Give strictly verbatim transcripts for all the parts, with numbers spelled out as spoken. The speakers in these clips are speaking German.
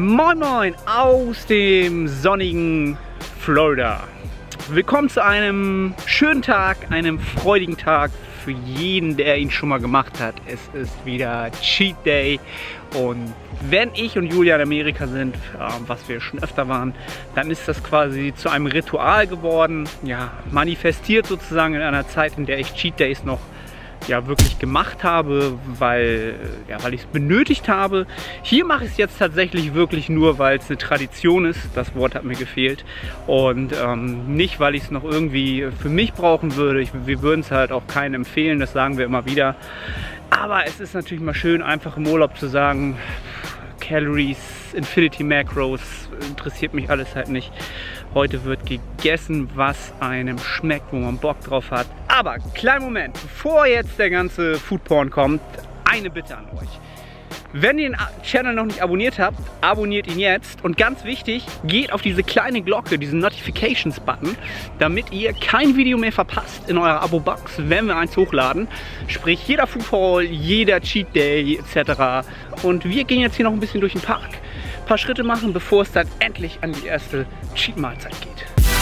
Moin Moin aus dem sonnigen Florida. Willkommen zu einem schönen Tag, einem freudigen Tag für jeden, der ihn schon mal gemacht hat. Es ist wieder Cheat Day und wenn ich und Julia in Amerika sind, was wir schon öfter waren, dann ist das quasi zu einem Ritual geworden, ja, manifestiert sozusagen in einer Zeit, in der ich Cheat Days noch ja wirklich gemacht habe, weil, ja, weil ich es benötigt habe. Hier mache ich es jetzt tatsächlich wirklich nur, weil es eine Tradition ist. Das Wort hat mir gefehlt. Und ähm, nicht, weil ich es noch irgendwie für mich brauchen würde. Ich, wir würden es halt auch keinem empfehlen, das sagen wir immer wieder. Aber es ist natürlich mal schön, einfach im Urlaub zu sagen, Calories, Infinity Macros, interessiert mich alles halt nicht. Heute wird gegessen, was einem schmeckt, wo man Bock drauf hat. Aber, kleinen Moment, bevor jetzt der ganze Foodporn kommt, eine Bitte an euch. Wenn ihr den Channel noch nicht abonniert habt, abonniert ihn jetzt. Und ganz wichtig, geht auf diese kleine Glocke, diesen Notifications-Button, damit ihr kein Video mehr verpasst in eurer Abo-Box, wenn wir eins hochladen. Sprich, jeder Foodhaul, jeder Cheat Day et cetera. Und wir gehen jetzt hier noch ein bisschen durch den Park. Ein paar Schritte machen, bevor es dann endlich an die erste Cheat-Mahlzeit geht.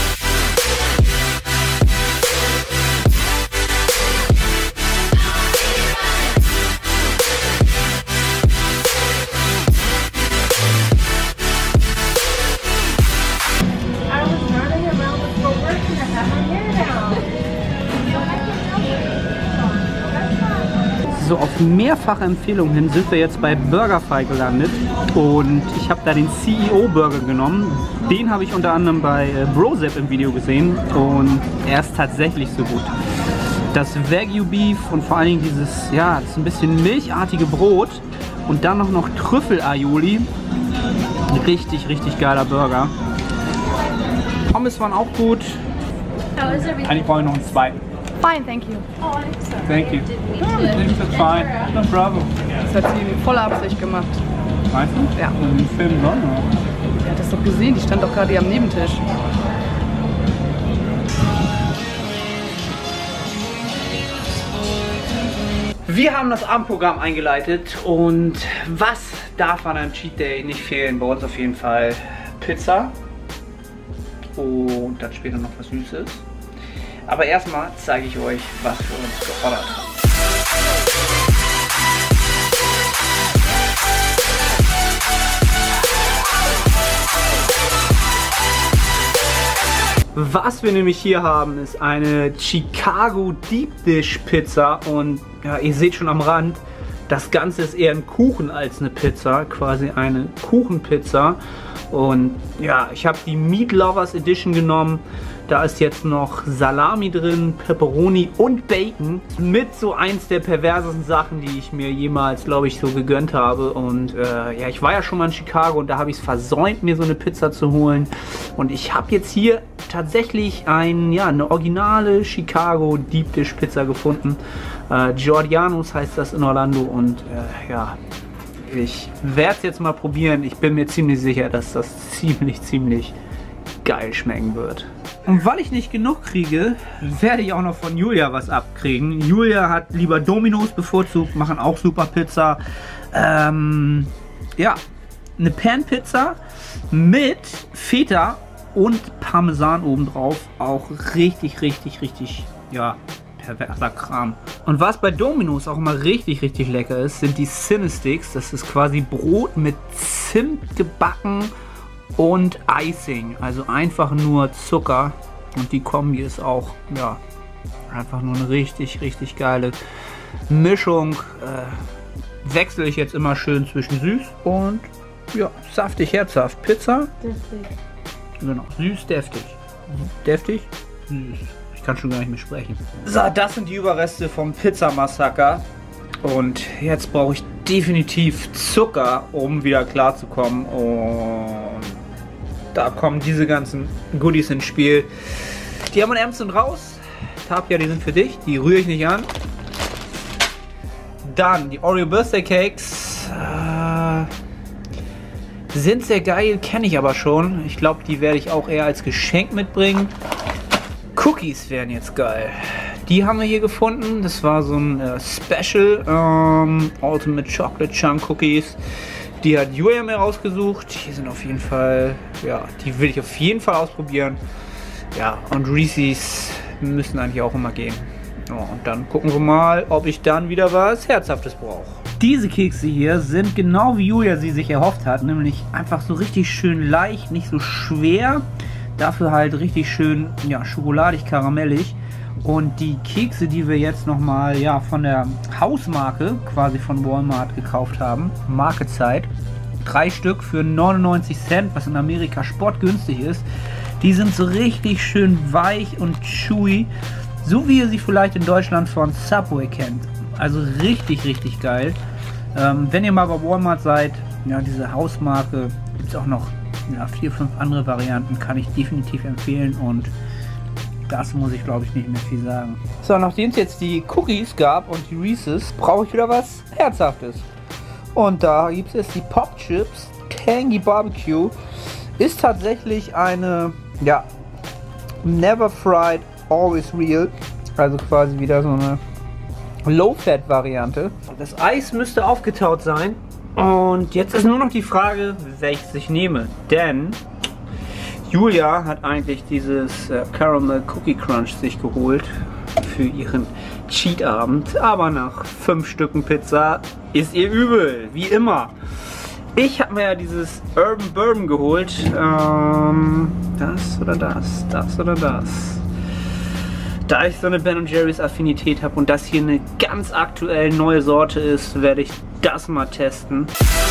So, auf mehrfache Empfehlung hin sind wir jetzt bei BurgerFi gelandet und ich habe da den C E O Burger genommen. Den habe ich unter anderem bei äh, Brosep im Video gesehen und er ist tatsächlich so gut. Das Wagyu Beef und vor allen Dingen dieses, ja, das ist ein bisschen milchartige Brot und dann noch, noch Trüffel-Aioli. Richtig, richtig geiler Burger. Pommes waren auch gut. Eigentlich brauche ich noch einen zweiten. Fine, thank you. Thank you. That's fine. No problem. Das hat sie in voller Absicht gemacht. Weißt du? Ja. Den Film sonst. Er hat das doch gesehen, die stand doch gerade hier am Nebentisch. Wir haben das Abendprogramm eingeleitet und was darf an einem Cheat Day nicht fehlen? Bei uns auf jeden Fall Pizza und dann später noch was Süßes. Aber erstmal zeige ich euch, was wir uns geordert haben. Was wir nämlich hier haben, ist eine Chicago Deep Dish Pizza und ja, ihr seht schon am Rand, das Ganze ist eher ein Kuchen als eine Pizza, quasi eine Kuchenpizza. Und ja, ich habe die Meat Lovers Edition genommen. Da ist jetzt noch Salami drin, Pepperoni und Bacon. Mit so eins der perversesten Sachen, die ich mir jemals, glaube ich, so gegönnt habe. Und äh, ja, ich war ja schon mal in Chicago und da habe ich es versäumt, mir so eine Pizza zu holen. Und ich habe jetzt hier tatsächlich ein, ja, eine originale Chicago Deep Dish Pizza gefunden. Äh, Giordano's heißt das in Orlando und äh, ja, ich werde es jetzt mal probieren. Ich bin mir ziemlich sicher, dass das ziemlich, ziemlich geil schmecken wird. Und weil ich nicht genug kriege, werde ich auch noch von Julia was abkriegen. Julia hat lieber Domino's bevorzugt, machen auch super Pizza. Ähm, ja, eine Pan-Pizza mit Feta und Parmesan obendrauf. Auch richtig, richtig, richtig, ja, perverser Kram. Und was bei Domino's auch immer richtig, richtig lecker ist, sind die Cinesticks. Das ist quasi Brot mit Zimt gebacken und Icing, also einfach nur Zucker und die Kombi ist auch, ja, einfach nur eine richtig, richtig geile Mischung. Äh, wechsle ich jetzt immer schön zwischen süß und, ja, saftig, herzhaft. Pizza, deftig. Genau, süß, deftig. Deftig, süß. Ich kann schon gar nicht mehr sprechen. So, das sind die Überreste vom Pizza-Massaker und jetzt brauche ich definitiv Zucker, um wieder klarzukommen und da kommen diese ganzen Goodies ins Spiel. Die M und M's sind raus. Tapia, die sind für dich. Die rühre ich nicht an. Dann die Oreo Birthday Cakes. Äh, sind sehr geil, kenne ich aber schon. Ich glaube, die werde ich auch eher als Geschenk mitbringen. Cookies wären jetzt geil. Die haben wir hier gefunden. Das war so ein äh, Special ähm, Ultimate Chocolate Chunk Cookies. Die hat Julia mir rausgesucht. Hier sind auf jeden Fall, ja, die will ich auf jeden Fall ausprobieren. Ja, und Reese's müssen eigentlich auch immer gehen. Ja, und dann gucken wir mal, ob ich dann wieder was Herzhaftes brauche. Diese Kekse hier sind genau wie Julia sie sich erhofft hat, nämlich einfach so richtig schön leicht, nicht so schwer, dafür halt richtig schön, ja, schokoladig, karamellig. Und die Kekse, die wir jetzt nochmal, ja, von der Hausmarke quasi von Walmart gekauft haben, Markezeit, drei Stück für neunundneunzig Cent, was in Amerika sportgünstig ist, die sind so richtig schön weich und chewy, so wie ihr sie vielleicht in Deutschland von Subway kennt. Also richtig, richtig geil. Ähm, wenn ihr mal bei Walmart seid, ja, diese Hausmarke, gibt es auch noch ja, vier, fünf andere Varianten, kann ich definitiv empfehlen und das muss ich, glaube ich, nicht mehr viel sagen. So, nachdem es jetzt die Cookies gab und die Reese's, brauche ich wieder was Herzhaftes. Und da gibt es die Pop Chips Tangy Barbecue. Ist tatsächlich eine, ja, Never Fried, Always Real. Also quasi wieder so eine Low-Fat-Variante. Das Eis müsste aufgetaut sein. Und jetzt ist nur noch die Frage, welches ich nehme. Denn Julia hat eigentlich dieses äh, Caramel Cookie Crunch sich geholt für ihren Cheat-Abend. Aber nach fünf Stücken Pizza ist ihr übel, wie immer. Ich habe mir ja dieses Urban Bourbon geholt. Ähm, das oder das, das oder das. Da ich so eine Ben und Jerry's Affinität habe und das hier eine ganz aktuell neue Sorte ist, werde ich das mal testen.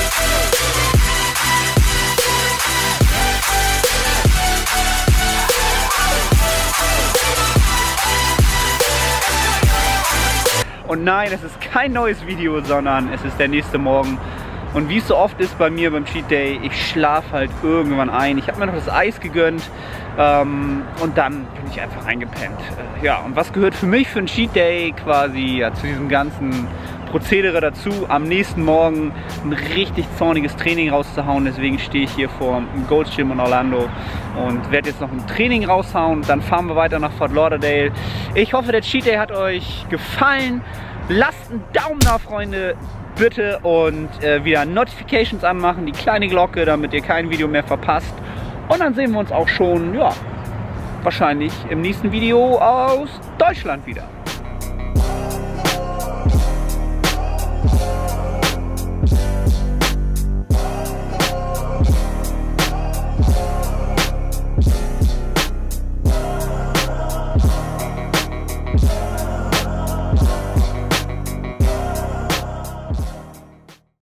Und nein, es ist kein neues Video, sondern es ist der nächste Morgen. Und wie es so oft ist bei mir beim Cheat Day, ich schlafe halt irgendwann ein. Ich habe mir noch das Eis gegönnt ähm, und dann bin ich einfach eingepennt. Äh, ja, und was gehört für mich für einen Cheat Day quasi ja, zu diesem ganzen Prozedere dazu, am nächsten Morgen ein richtig zorniges Training rauszuhauen. Deswegen stehe ich hier vor dem Gold's Gym in Orlando und werde jetzt noch ein Training raushauen. Dann fahren wir weiter nach Fort Lauderdale. Ich hoffe, der Cheat Day hat euch gefallen. Lasst einen Daumen da, Freunde, bitte, und äh, wieder Notifications anmachen, die kleine Glocke, damit ihr kein Video mehr verpasst. Und dann sehen wir uns auch schon, ja, wahrscheinlich im nächsten Video aus Deutschland wieder.